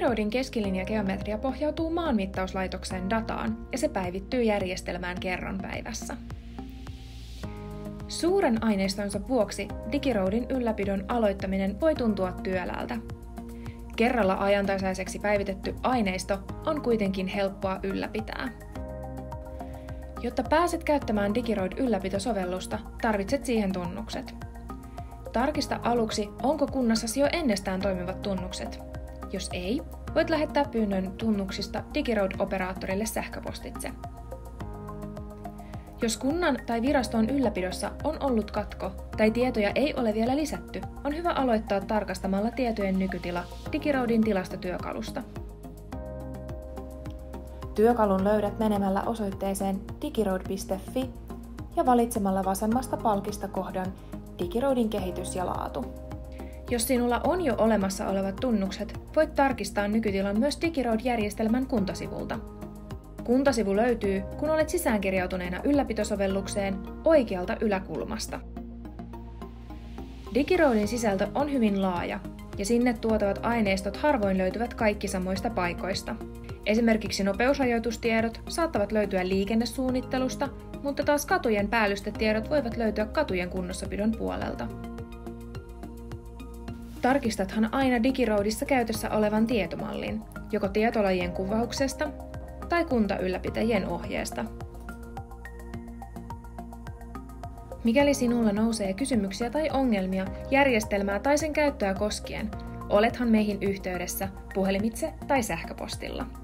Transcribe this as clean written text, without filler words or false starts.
DigiRoadin keskilinjageometria pohjautuu maanmittauslaitoksen dataan ja se päivittyy järjestelmään kerran päivässä. Suuren aineistonsa vuoksi DigiRoadin ylläpidon aloittaminen voi tuntua työläältä. Kerralla ajantasaiseksi päivitetty aineisto on kuitenkin helppoa ylläpitää. Jotta pääset käyttämään DigiRoad-ylläpitosovellusta, tarvitset siihen tunnukset. Tarkista aluksi, onko kunnassasi jo ennestään toimivat tunnukset. Jos ei, voit lähettää pyynnön tunnuksista DigiRoad-operaattorille sähköpostitse. Jos kunnan tai viraston ylläpidossa on ollut katko tai tietoja ei ole vielä lisätty, on hyvä aloittaa tarkastamalla tietojen nykytila DigiRoadin tilastotyökalusta. Työkalun löydät menemällä osoitteeseen digiroad.fi ja valitsemalla vasemmasta palkista kohdan DigiRoadin kehitys ja laatu. Jos sinulla on jo olemassa olevat tunnukset, voit tarkistaa nykytilan myös DigiRoad-järjestelmän kuntasivulta. Kuntasivu löytyy, kun olet sisäänkirjautuneena ylläpitosovellukseen oikealta yläkulmasta. DigiRoadin sisältö on hyvin laaja, ja sinne tuotavat aineistot harvoin löytyvät kaikki samoista paikoista. Esimerkiksi nopeusrajoitustiedot saattavat löytyä liikennesuunnittelusta, mutta taas katujen päällystetiedot voivat löytyä katujen kunnossapidon puolelta. Tarkistathan aina DigiRoadissa käytössä olevan tietomallin, joko tietolajien kuvauksesta tai kuntaylläpitäjien ohjeesta. Mikäli sinulla nousee kysymyksiä tai ongelmia järjestelmää tai sen käyttöä koskien, olethan meihin yhteydessä puhelimitse tai sähköpostilla.